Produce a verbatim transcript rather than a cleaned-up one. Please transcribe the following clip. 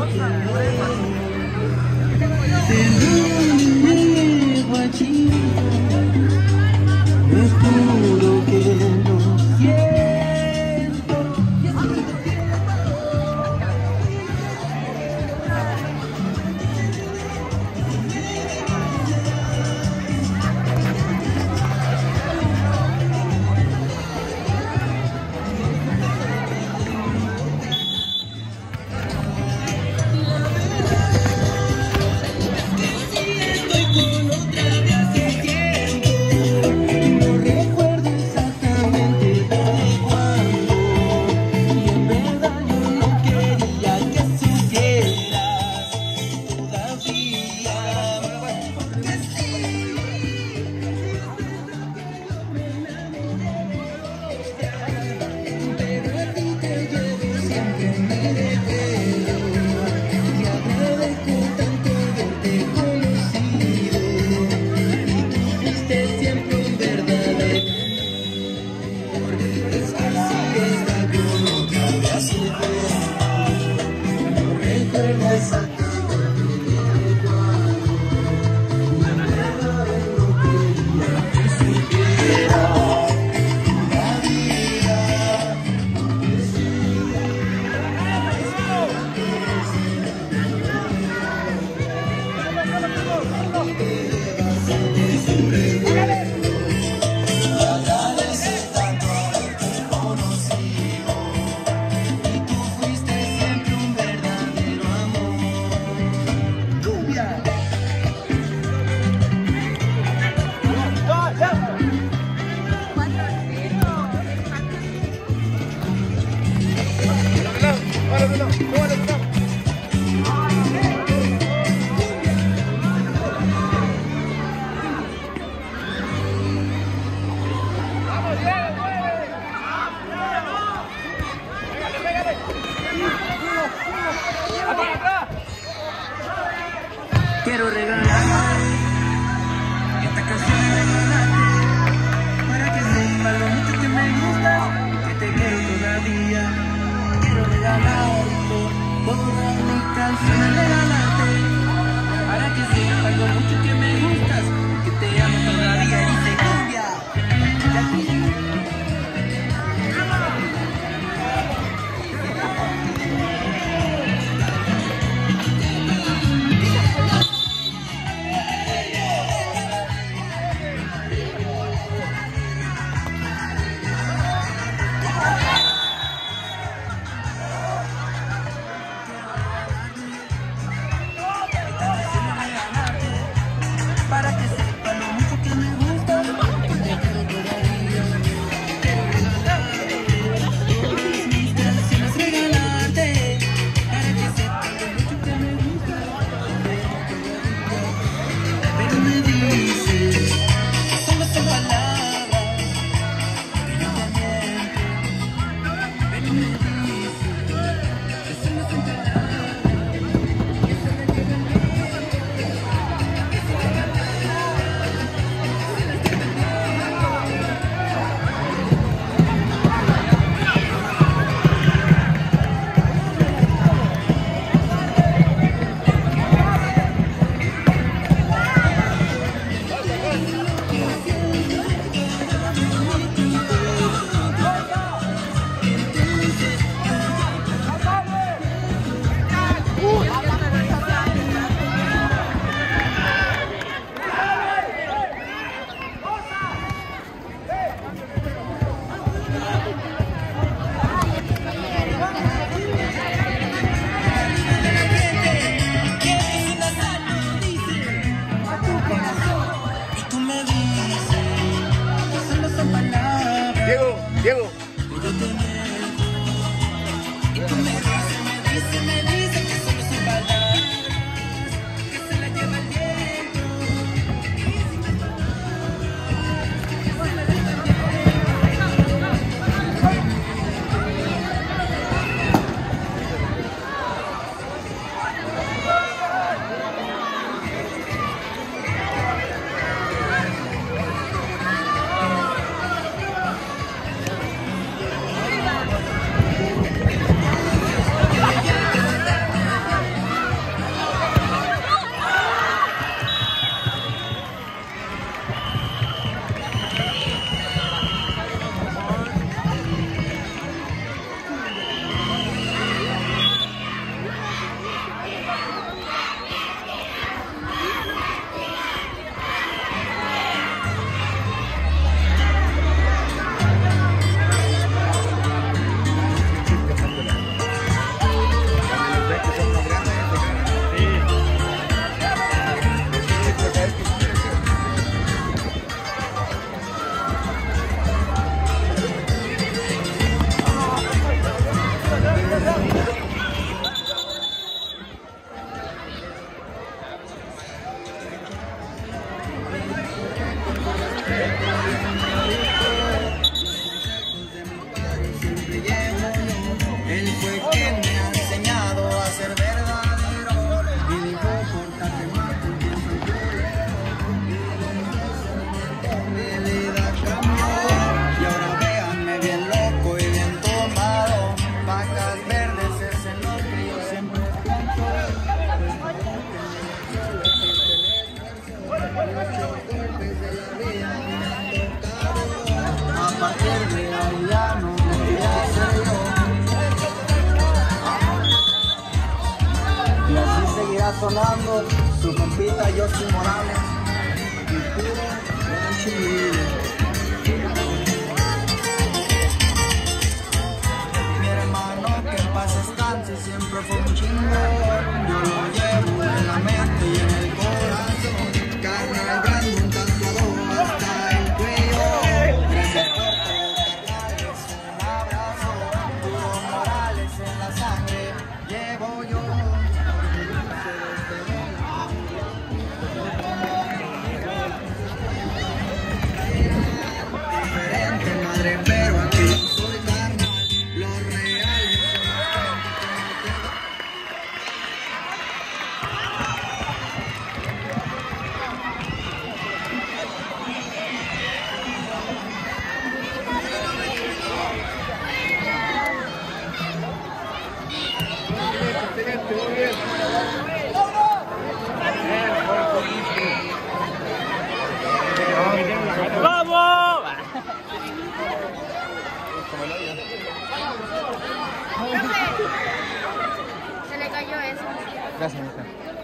Quiero regalar esta canción de regalarte para que sepas lo mucho que me gusta, que te quiero todavía. Quiero regalarte todas mis canciones, regalarte para que sepas lo mucho que me gustas, que te amo todavía. Dice cumbia. Para que sepa lo mucho que me gusta, que te quiero todavía. Quiero regalarte todas mis canciones, regalarte para que sepa lo mucho que me gusta, que te quiero todavía. Pero me dices, solo son palabras, que yo te miento. Pero me dices, que solo son palabras. Diego, Diego. Y tú me dices, me dices, me dices que solo son palabras, que se la lleva el viento. está sonando su compita Josy Morales y puro rancho humilde. Mi hermano que en paz descanse siempre fue un chingón. Yo lo llevo en la mente y en el corazón. Carnal grande, un tatuador hasta el cuello. Gracias por todo, carnales, un abrazo. Puro Morales en la sangre llevo yo. Diferente madre, pero aquí soy carnal. Los reales son los que me ¡Vamos! Se le cayó eso. Gracias, hija.